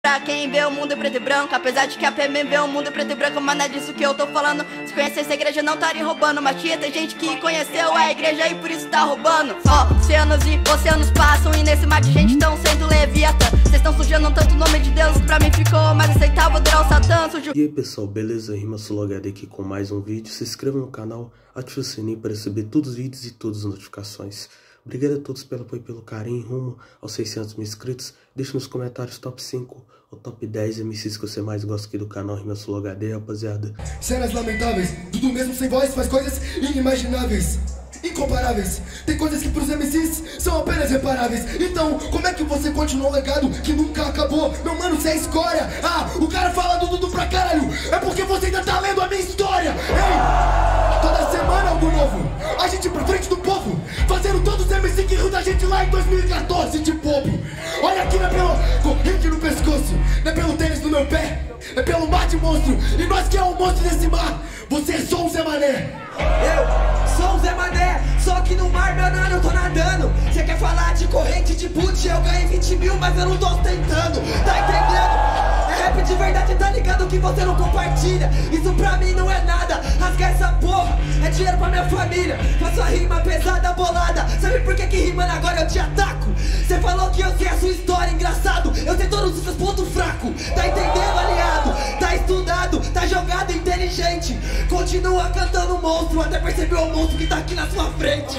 Pra quem vê o mundo preto e branco, apesar de que a PM vê o mundo preto e branco, mas não é disso que eu tô falando. Se conhecesse a igreja não estaria roubando, mas tinha gente que conheceu a igreja e por isso tá roubando. Oceanos e oceanos passam e nesse mar de gente tão sendo leviata. Vocês estão sujando tanto o nome de Deus, pra mim ficou mais aceitável durar o Satã sujo. E aí pessoal, beleza? RimaSoloHD aqui com mais um vídeo. Se inscreva no canal, ative o sininho para receber todos os vídeos e todas as notificações. Obrigado a todos pelo apoio e pelo carinho rumo aos 600 mil inscritos. Deixe nos comentários top 5 ou top 10 MCs que você mais gosta aqui do canal RimaSoloHD, rapaziada. Cenas lamentáveis, tudo mesmo sem voz faz coisas inimagináveis, incomparáveis. Tem coisas que pros MCs são apenas reparáveis. Então, como é que você continua um legado que nunca acabou? Meu mano, você é escória. Ah, o cara fala do Dudu pra caralho. É porque você ainda tá lendo a minha história. Ei, toda semana algo novo. A gente pra frente do povo, fazendo todos os MC que riu da gente lá em 2014 de bobo. Olha aqui, não é pelo corrente no pescoço, não é pelo tênis no meu pé, é pelo mar de monstro. E nós que é o monstro desse mar, você é só um Zé Mané. Eu sou um Zé Mané, só que no mar, meu nano, eu tô nadando. Cê quer falar de corrente de boot, eu ganhei 20 mil, mas eu não tô tentando. Tá entendendo? É rap de verdade, tá ligado que você não compartilha. Isso pra mim não é nada, rasgar essa porra é dinheiro pra minha família. Faço a rima pesada, bolada. Sabe por que rimando agora eu te ataco? Cê falou que eu sei a sua história, engraçado. Eu sei todos os seus pontos fracos. Tá entendendo, aliado? Tá estudado, tá jogado, inteligente. Continua cantando monstro, até perceber o monstro que tá aqui na sua frente.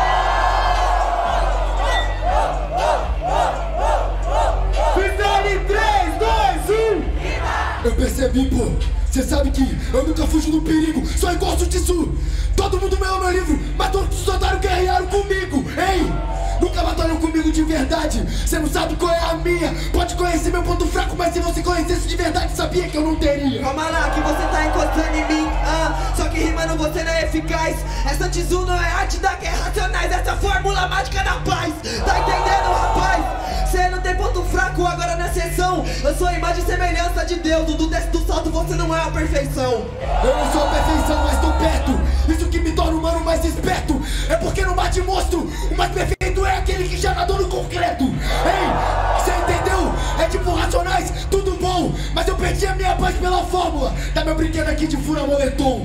Finale 3, 2, 1. Eu percebi, pô. Cê sabe que eu nunca fujo do perigo, só encosto disso. Todo mundo leu meu livro, mas todos os otários guerrearam comigo. Ei, nunca batalham comigo de verdade. Cê não sabe qual é a minha. Pode conhecer meu ponto fraco, mas se você conhecesse de verdade, sabia que eu não teria. Calma lá que você tá encostando em mim, só que rimando você não é eficaz. Essa Tizu não é arte da guerra racionais, essa fórmula mágica da paz. Tá entendendo, rapaz? Cê não tem ponto fraco agora na sessão. Eu sou a imagem e semelhança de Deus. Do desce do salto você não é a perfeição. Eu não sou a perfeição, mas tô perto. Isso que me torna o humano mais esperto. É porque no mar de monstro, o mais perfeito é aquele que já nadou no concreto. Ei, cê entendeu? É tipo Racionais, tudo bom, mas eu perdi a minha paz pela fórmula. Dá meu brinquedo aqui de fura moletom.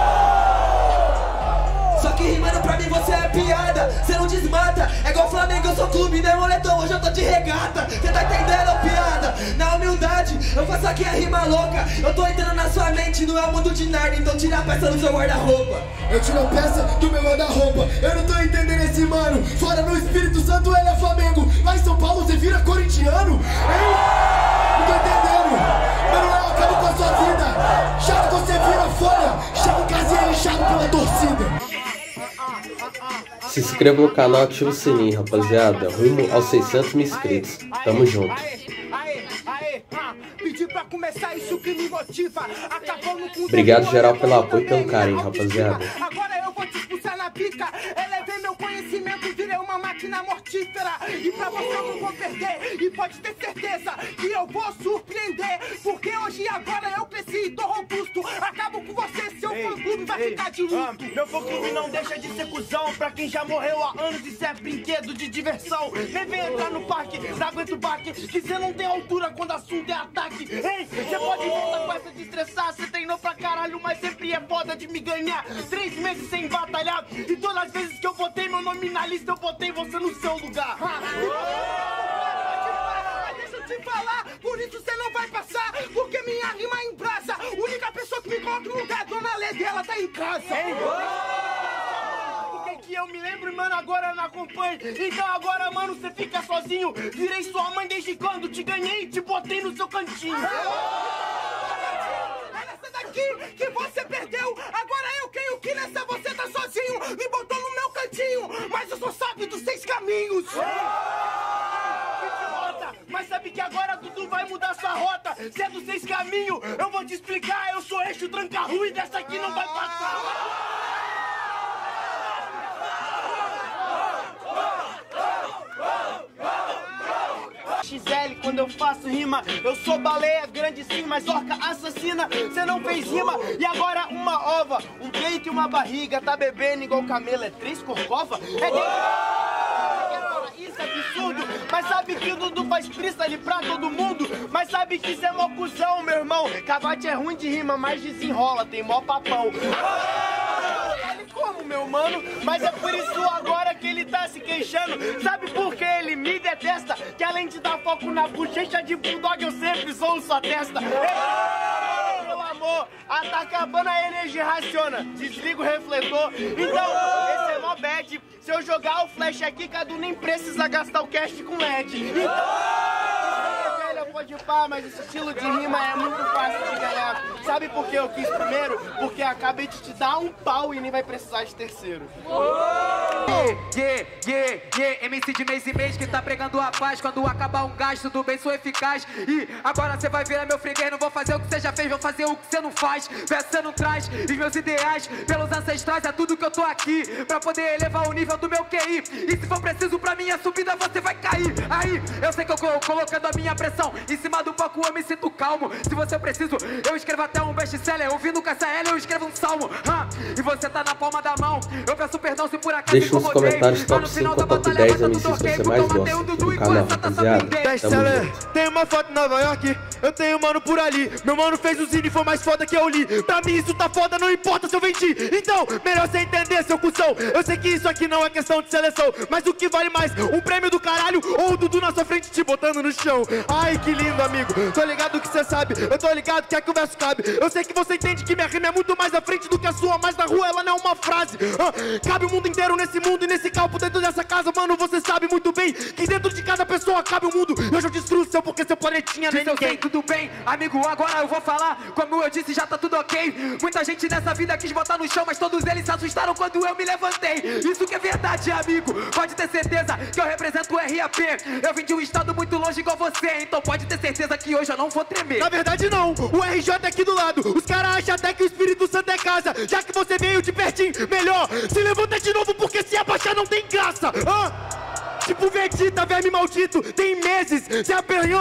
Só que rimando pra mim você é piada, cê não desmata. É igual Flamengo, eu sou clube, não é moletom, hoje eu tô de regata. Cê tá entendendo, piada? Na humildade, eu faço aqui a rima louca. Eu tô entrando na sua mente, não é o mundo de Narnia, então tira a peça do seu guarda-roupa. Eu tiro a peça do meu guarda-roupa. Eu não tô entendendo esse mano. Fora no Espírito Santo ele é Flamengo. Lá em São Paulo você vira corintiano. Ei, não tô entendendo. Mano, eu acabo com a sua vida. Chato você vira folha. Chama o casinha inchado pela torcida. Se inscreva no canal, ative o sininho, rapaziada. Rumo aos 600 mil inscritos. Tamo junto. Obrigado geral pelo apoio e pelo carinho, rapaziada. Agora eu vou te expulsar na pica. Elevei meu conhecimento, virei uma máquina mortífera. E pra você eu não vou perder. E pode ter certeza que eu vou surpreender. Porque hoje e agora eu cresci e tô robusto. Acabo com você, seu fã-clube vai ficar de luto. Meu fã-clube não deixa de ser cuzão. Pra quem já morreu há anos, isso é brinquedo de diversão. Nem vem entrar no parque, não aguenta o baque. Que cê não tem altura quando o assunto é ataque. Ei, cê pode voltar com essa de estressar. Cê treinou pra caralho, mas sempre é foda de me ganhar. 3 meses sem batalhar. E todas as vezes que eu botei meu nome na lista, eu botei você no seu lugar. Deixa eu te falar, por isso cê não vai passar. Porque minha rima embrasa. A única pessoa que me coloca no lugar, dona Lede, ela tá em casa. Que eu me lembro, mano, agora eu não acompanho. Então agora, mano, você fica sozinho. Virei sua mãe desde quando te ganhei e te botei no seu cantinho. É nessa daqui que você perdeu. Agora eu creio que nessa você tá sozinho. Me botou no meu cantinho, mas eu sou sábio dos 6 caminhos. Mas sabe que agora Dudu vai mudar sua rota. Se é dos 6 caminhos, eu vou te explicar. Eu sou eixo tranca-rua e dessa aqui não vai passar. XL, quando eu faço rima, eu sou baleia grande sim, mas orca assassina. Cê não fez rima e agora uma ova, um peito e uma barriga. Tá bebendo igual camelo, é 3 corcova? É dentro. parece absurdo, mas sabe que o Dudu faz freestyle pra todo mundo. Mas sabe que isso é mó cuzão, meu irmão. Cavate é ruim de rima, mas desenrola, tem mó papão. Como, meu mano? Mas é por isso agora que ele tá se queixando. Sabe por que ele me detesta? Que além de dar foco na bochecha de bulldog, eu sempre sou sua testa. Ei, meu amor, tá acabando a energia, raciona. Desliga o refletor. Então, esse é mó bad. Se eu jogar o flash aqui, Cadu nem precisa gastar o cash com LED. Então, velho, pode pá, mas esse estilo de rima é muito fácil de ganhar. Sabe por que eu quis primeiro? Porque acabei de te dar um pau e nem vai precisar de terceiro. MC de mês e mês que tá pregando a paz. Quando acabar um gasto do bem sou eficaz. E agora cê vai virar meu freguês. Não vou fazer o que cê já fez, vou fazer o que cê não faz. Vê se cê não traz os meus ideais pelos ancestrais. É tudo que eu tô aqui pra poder elevar o nível do meu QI. E se for preciso pra minha subida você vai cair. Aí eu sei que eu colocando a minha pressão em cima do palco eu me sinto calmo. Se você preciso eu escrevo até um best-seller. Ouvindo KSL eu escrevo um salmo. E você tá na palma da mão. Eu peço perdão se por acaso deixa nos comentários top 5 ou top 10 MCs que você mais gosta do canal, rapaziada. Best-seller, tem uma foto em Nova York, eu tenho um mano por ali. Meu mano fez o zine, foi mais foda que eu li. Pra mim isso tá foda, não importa se eu vendi. Então, melhor você entender, seu cuzão. Eu sei que isso aqui não é questão de seleção, mas o que vale mais, um prêmio do caralho ou o Dudu na sua frente te botando no chão? Ai, que lindo, amigo. Tô ligado que você sabe, eu tô ligado que é que o verso cabe. Eu sei que você entende que minha rima é muito mais à frente do que a sua, mas na rua ela não é uma frase. Cabe o mundo inteiro nesse mundo e nesse campo dentro dessa casa, mano. Você sabe muito bem que dentro de cada pessoa cabe o mundo. Eu já destruo seu porque seu planetinha nem ninguém. Tudo bem, amigo, agora eu vou falar. Como eu disse, já tá tudo ok. Muita gente nessa vida quis botar no chão, mas todos eles se assustaram quando eu me levantei. Isso que é verdade, amigo. Pode ter certeza que eu represento o RAP. Eu vim de um estado muito longe igual você, então pode ter certeza que hoje eu não vou tremer. Na verdade não, o RJ é aqui do lado. Os caras acham até que o Espírito Santo é casa. Já que você veio de pertinho, melhor se levanta de novo, porque se abaixar não tem graça. Tipo Vegeta, verme maldito, tem meses. Cê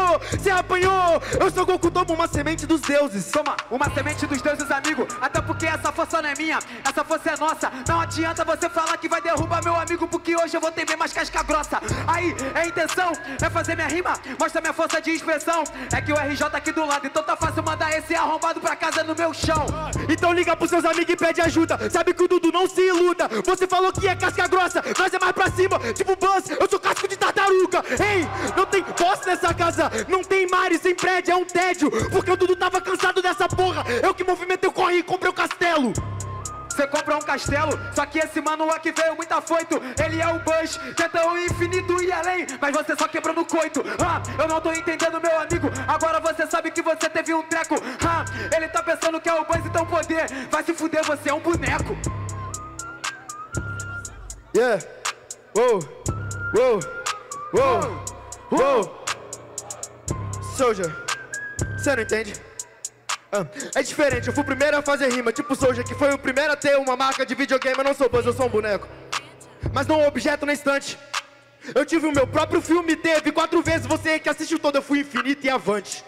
apanhou. Eu sou Goku, toma uma semente dos deuses. Toma uma semente dos deuses, amigo. Até porque essa força não é minha, essa força é nossa. Não adianta você falar que vai derrubar meu amigo, porque hoje eu vou ter bem mais casca grossa. Aí, a intenção é fazer minha rima, mostra minha força de expressão. É que o RJ aqui do lado, então tá fácil mandar esse arrombado pra casa no meu chão. Então liga pros seus amigos e pede ajuda. Sabe que o Dudu não se iluda. Você falou que é casca grossa, nós é mais pra cima. Tipo Buzz, eu sou casco de tartaruga. Ei, não tem posse nessa casa, não tem mares sem prédio, é um tédio. Porque o Dudu tava cansado dessa porra. Eu que movimentei o corre e comprei o castelo. Você compra um castelo, só que esse mano aqui veio muito afoito. Ele é o Bush, tenta o infinito e além, mas você só quebrou no coito. Eu não tô entendendo, meu amigo. Agora você sabe que você teve um treco. Ele tá pensando que é o Bush e tem poder. Vai se fuder, você é um boneco. Yeah, Soldier, você não entende? É diferente, eu fui o primeiro a fazer rima, tipo Soldier, que foi o primeiro a ter uma marca de videogame. Eu não sou Buzz, eu sou um boneco, mas não um objeto na estante. Eu tive o meu próprio filme, teve 4 vezes. Você que assistiu todo, eu fui infinito e avante.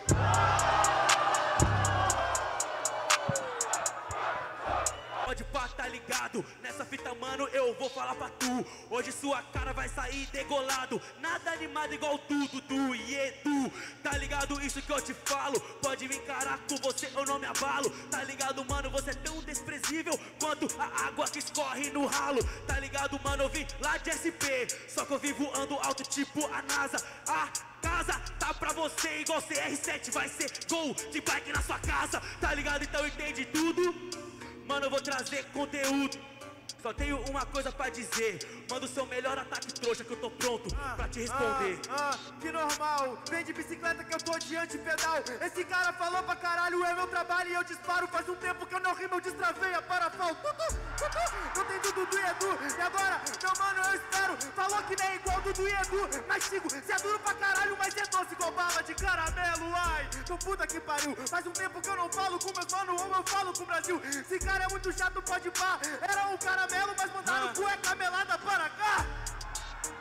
Pode pá, tá ligado? Nessa fita, mano, eu vou falar pra tu. Hoje sua cara vai sair degolado. Nada animado igual tu, Dudu e Edu. Tá ligado isso que eu te falo? Pode me encarar com você, eu não me abalo. Tá ligado, mano, você é tão desprezível quanto a água que escorre no ralo. Tá ligado, mano, eu vim lá de SP, só que eu vivo ando alto tipo a NASA. A casa tá pra você igual CR7, vai ser gol de bike na sua casa. Tá ligado, então entende tudo? Mano, eu vou trazer conteúdo. Só tenho uma coisa pra dizer. Manda o seu melhor ataque, trouxa, que eu tô pronto pra te responder. Que normal, vem de bicicleta que eu tô de antipedal. Esse cara falou pra caralho, é meu trabalho e eu disparo. Faz um tempo que eu não rimo, eu destravei a parafal. Não tem Dudu e Edu. E agora, meu mano, eu espero. Falou que nem é igual Dudu e Edu, mas sigo, cê é duro pra caralho, mas é doce igual bala de caramelo. Ai, tô puta que pariu. Faz um tempo que eu não falo com meus mano, ou eu falo com o Brasil. Esse cara é muito chato, pode pá. Era um caramelo, mas mandaram cueca melada para cá.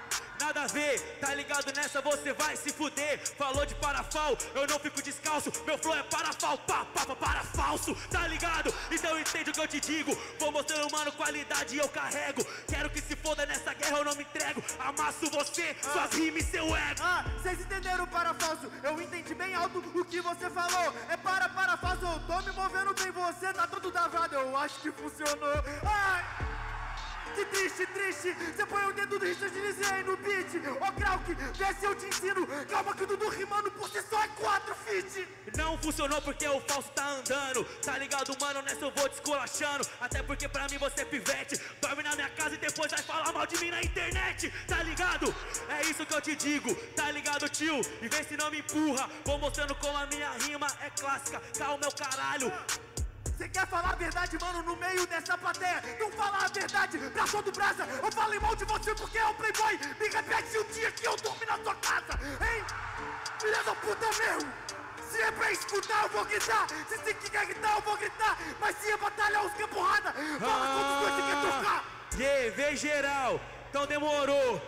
nada a ver, tá ligado? Nessa você vai se fuder. Falou de parafal, eu não fico descalço. Meu flow é parafal, para falso, tá ligado? Então entende o que eu te digo. Vou mostrando, mano, qualidade eu carrego. Quero que se foda nessa guerra, eu não me entrego. Amasso você, suas rimas e seu ego. Vocês entenderam o parafalso? Eu entendi bem alto o que você falou. É parafalso, eu tô me movendo bem, você tá todo travado. Eu acho que funcionou. Ai! Que triste, triste. Você põe o dedo do Richard Lindsay aí no beat. Ô Krauk, vê se eu te ensino. Calma que o Dudu rimando por si só é 4 feat. Não funcionou porque o falso tá andando. Tá ligado, mano? Nessa eu vou descolachando. Até porque pra mim você é pivete. Dorme na minha casa e depois vai falar mal de mim na internet. Tá ligado? É isso que eu te digo. Tá ligado, tio? E vê se não me empurra. Vou mostrando como a minha rima é clássica. Calma, meu caralho. Você quer falar a verdade, mano, no meio dessa plateia? Não fala a verdade pra todo brasa. Eu falei mal de você porque é o playboy. Me repete o dia que eu dormi na sua casa, hein? Filha da puta mesmo. Se é pra escutar, eu vou gritar. Se você quer gritar, eu vou gritar. Mas se é batalhar, os que é porrada. Fala quantos dois você quer trocar. Yeah, vem geral. Então demorou.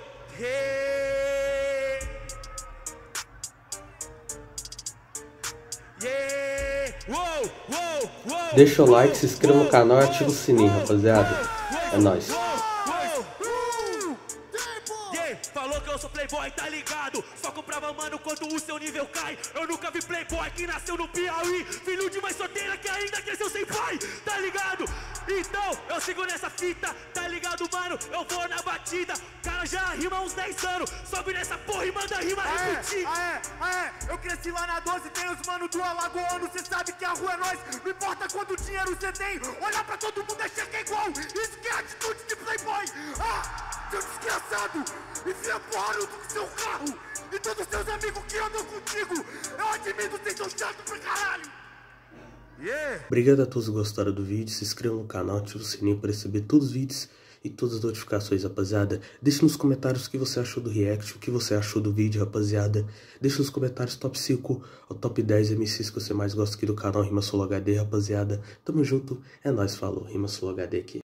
Deixa o like, se inscreva no canal e ativa o sininho, rapaziada. É nóis. Falou que eu sou playboy, tá ligado? Só comprava, mano, quando o seu nível cai. Eu nunca vi playboy que nasceu no Piauí. Filho de mãe solteira que ainda cresceu sem pai, tá ligado? Então, eu sigo nessa fita, tá ligado, mano? Eu vou na batida. Cara já rima há uns 10 anos. Sobe nessa porra e manda rima repetir. Eu cresci lá na 12, tem os mano do Alagoano. Cê sabe que a rua é nós. Não importa quanto dinheiro cê tem. Olhar pra todo mundo e achar que é igual. Isso que é atitude de playboy. Seu desgraçado. Enfia porra no seu carro. E todos os seus amigos que andam contigo. Eu admito, vocês são chatos pra caralho. Obrigado a todos que gostaram do vídeo. Se inscreva no canal, ative o sininho para receber todos os vídeos e todas as notificações, rapaziada. Deixe nos comentários o que você achou do react, o que você achou do vídeo, rapaziada. Deixe nos comentários top 5 ou top 10 MCs que você mais gosta aqui do canal Rima Solo HD, rapaziada. Tamo junto, é nóis, falou. Rima Solo HD aqui.